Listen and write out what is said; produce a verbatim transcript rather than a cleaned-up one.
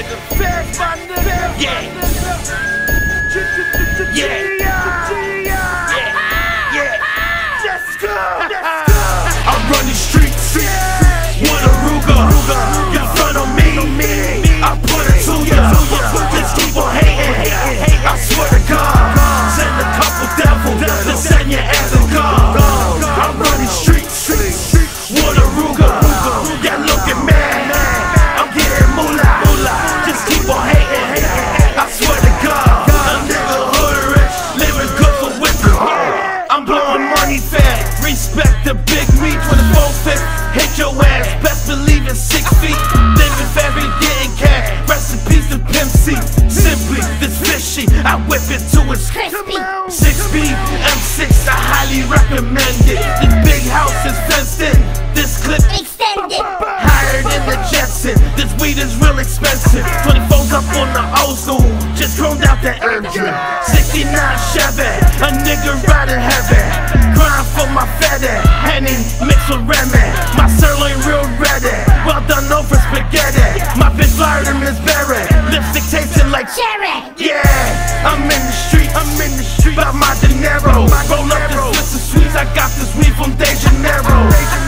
nigga. Fast, my nigga. Yeah. Yeah. Yeah. Yeah. Let's go. Let's go. I run these streets with a Ruger. In front of me, I put it to ya. Just keep on hating. I swear to God, send a couple devils to send your ass a gun. I run these streets with a Ruger. Yeah, looking mad. I'm getting moolah. Just keep on hating. I swear to God, a nigga hood rich, living good for whipping. I'm blowing money fast. Respect the big me. twenty-four fifth, hit your ass. Best believe it's six feet. Living fast, be getting cash. Rest in peace to Pimp C. Simply this fishy, I whip it to its crispy. Six B M six, I highly recommend it. This big house is fenced in. This clip Extended. higher than the Jetson. This weed is real expensive. twenty-fours up on the ozone, just chromed out the engine. sixty-nine Chevy, a nigga riding heavy. Grind for my fatty, Henny mixed with Remy. My sirloin real ready, well done over spaghetti. My bitch flyer than Miss Berry, lipstick tasting like Cherry. yeah. I'm in the street, I'm in the street, by my dinero. Roll up this list of sweets, I got this weed from De Janeiro.